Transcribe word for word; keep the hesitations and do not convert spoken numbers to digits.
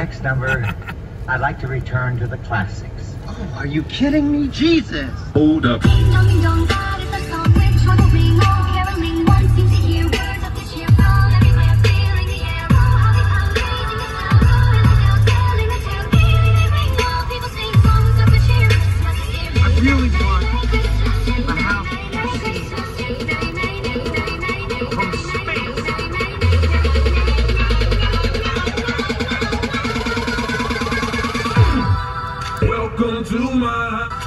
next number, I'd like to return to the classics. Oh, are you kidding me? Jesus! Hold up. Really want a house from space. Welcome to my